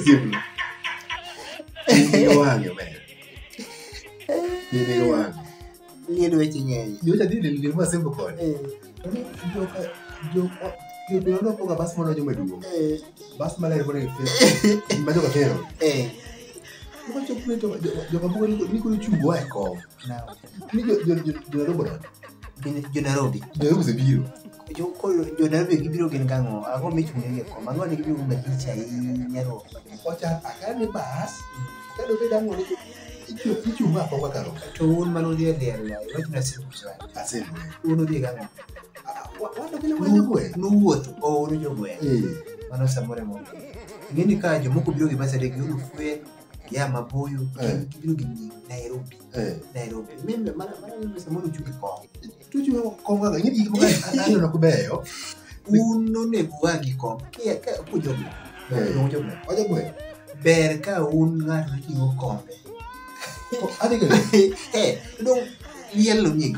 siempre. Ini wang yo men. Ini wang. Lihat weche ng'eny. Yo jadi le ma sembo kon. Yo no poka bas mono yo medugo. Bas malere bore fe. Ma jo ka fero. Ko chopne to jo ka bugo ni ko chugo ai ko. Na. Ni jo robo. Jo Nairobi. Jo se biro. Jo Nairobi gibiro gin kang'o? Ang'o michung'e ko? Ang'o ne gibiro ga tich ahinya ro? Ocha akani bas. Kado ke dango ni ichunga kwa karo. To un mano dia la. Wach na siku sana. Asem. Uno dia kang'o? Wano kile wano kwe. Nuwuoth. Uno jo gwe. Mano samore mo. Ngeni ka jomoko biro gi basa de giuru fwe ya maboyo gibiro gi Nairobi. Nairobi. Mimi mana samoro chuki ko. Tuju ko ga ngidi ko ano na kubeyo. Uno ne buwagi ko. Kia ka kujogo. Jogo. Oja gwe. Ber ka un ng'ato ting'o kombe. Adi ke. Dong lielo nyingi.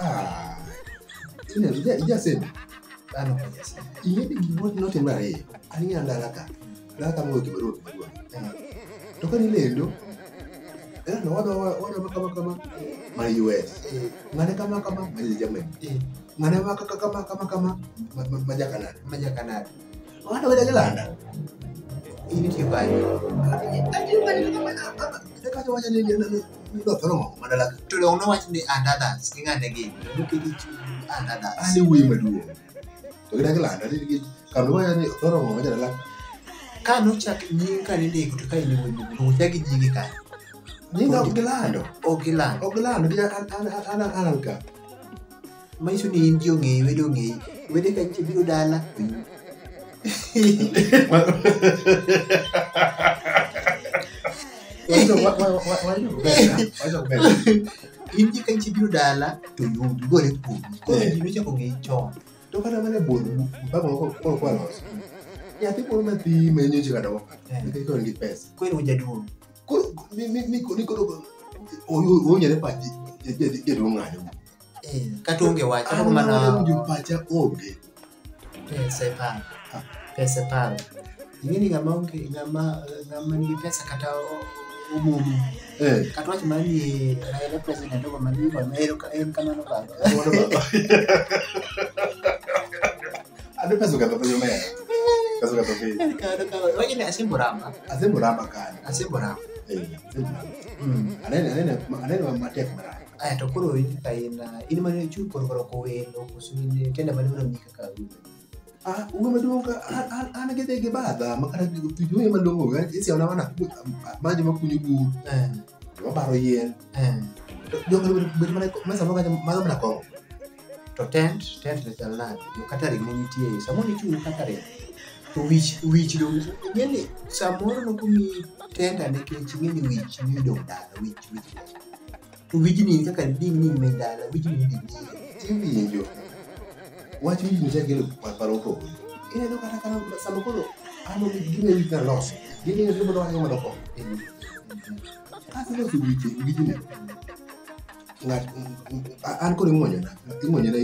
Ina ija sem. Ano ka jase. Iye di gibo no temare. Ani anda laka. Laka mo ke baro. To kan lendo. No wada kama ma US. Ngane kama ma Germany. Ngane kama majakana. Wada wada gelanda. Ini dia banyak. Kita kaca wajah ni tolong mandala. Tolong no wajah ni anda dah. Sekarang ada gini. Mungkin itu anda dah. Ani wui maduo. To kita gelanda ni kalau wajah ni tolong wajah adalah. Kan ucap ni kan ini kutukai ini wui. Ucap ini kan. Ni tak gelanda. Oh gelanda. Dia anak ka. Mai suni indio ngi wedo kan cibiru dala. Inji kan cibiru dala to yudu gore pu ko jiru cha ko ngi chon to kana mane bodu ba ko los ya ti por mati menyo jiga dawo ke ko ngi pes ko ni jadu ko ni ko o nyere pa je do ngado katonge wacha ko mana jumpacha oge pesa paro ingini ngama ni pesa kata umumu kata wacha mani raila president ko mani ko mero kama no ba ada pesa kata pesa me pesa kata pesa kata wacha ni asimburamba kan anene matek mara aya to kuro ini kaina ini mani chu ko welo kusuni tenda mani mika ka uwe madongo ana gede ge bada makara tuju ye madongo ga isi ona wana maji makunyi bu wa baro yen do ga be mana masa maka mana ko to tent le talna yo katari ni tie samoni chu katari to which do yeni samoro no kumi tent ane ke chingeni which ni do dala which to which ni kaka ni mendala which ni tivi yo watu hivi njagelo paroko ina ndo kata kana samokolo ano gine wita loss gine ndo ndo wanyo madoko kasi ndo wiki ne ngat an ko ngonya na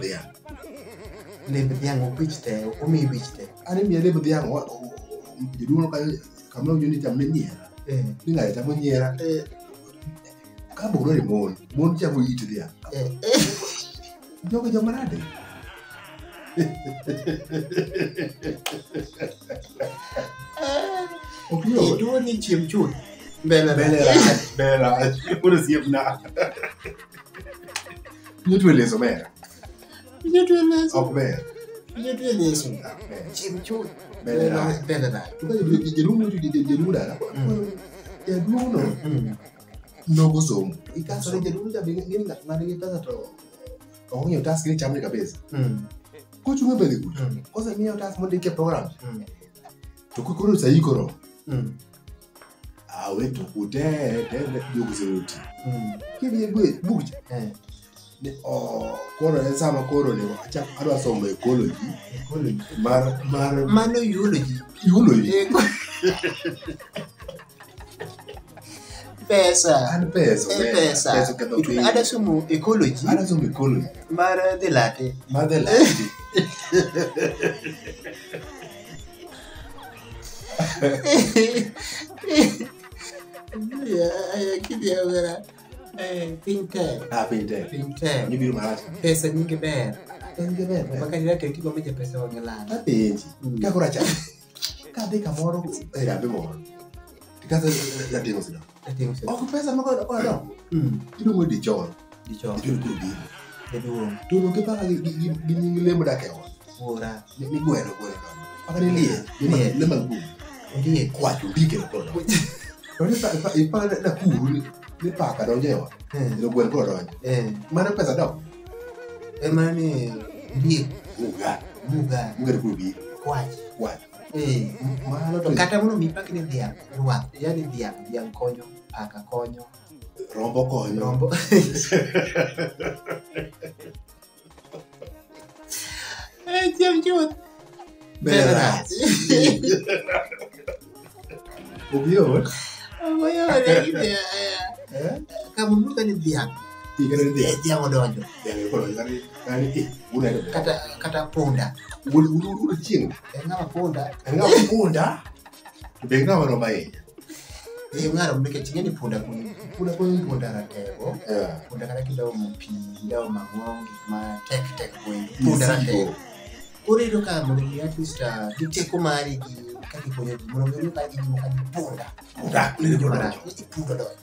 lebe ya ngo pichte o mi pichte ani mi lebe ya ngo jidu no kamlo juni tamne ni ni ngai tamne ni ka bo ro mon cha bo ite dia jogo jomarade itu ni cium-cium bela udah siap nak nyetwele somera cium-cium bela tuka jerumu dala ya dulu no gosomo ikasore jerumu ja bingine ngani pesa to ko nyo task ni chamni kabisa kuchunga bele kuchu kosa mia task mo dike program tukukuru sayikoro awe tukute yokuseruti kibi egwe buja ne koro ensama koro ne acha adwa somo ecology mar mano ecology pesa itu ada semua ecology mar delate Ya kidia wera. Pinte. Pinte. Pinte. Ni biro marach. Pesa nyingi ber. Nyingi ber. Maka ni rate kiko meje pesa wangelana. Penji. Ka kora cha. Ka de kamoro e rambe moro. Tikaza la timo sida. Ating se. Ok pesa mako ko do. Tino mo di chon. Di chon. Tino ko bi. Keduo. Tuno ke pa gi nyingi lemo da kewa. Ora. Ni gwero gwero. Paka ni lie. Le malbu. Ndiye Kwacho dike ko do. Oni pa da kuru ni pa ka do jewa. Ni gwero ko do. Mana pesa do. Emani ndiye muga ko bi. Kwacho. Mana to Kata muno mipaki ni dhiang', ruath, yani dhiang' konyo, paka konyo, rombo konyo. rombo. Chiam chuth. Berat. Obio. Oyo ni kamu muka ni dhiang'. Tigere de. Dhiang' odonjo. Yang ko kali una do. Kata punda. Ulu ching. Ngama punda. Enggak punda. Benga wana mai. Ngaro mke chingeni punda punda ratego. Punda kana kido mupi, kido mangongi, ma tek punda ratego. Ore do ka mo ni artista kiteko mari ki kaki konyo mo ngero ka ji mo kan punda. Punda ni do na. Punda do.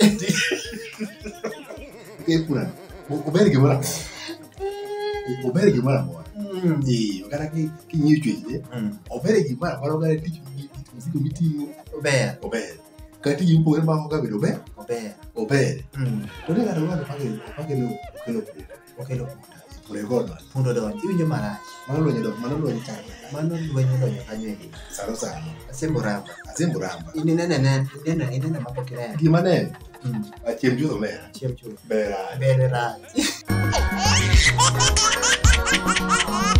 Ke punda. Ubere gimana? Ubere gimana mo? Makana ki nyuchwe je. Obere gimana kwaro ngare tich misigo mitingo. Ober. Kati yupo ema ko gabedo be? Ober. To ne ngado ngado kelo. Okelo Pure godo. punda do. Iwinjo marach. Mano lo nyi chako. Mano lwenyo donyo kanyo e. Saro. Asemboramba. Inena mapokire. Gima ne? Achiem judo mera. Chiam chuth. Bera. Bere rach.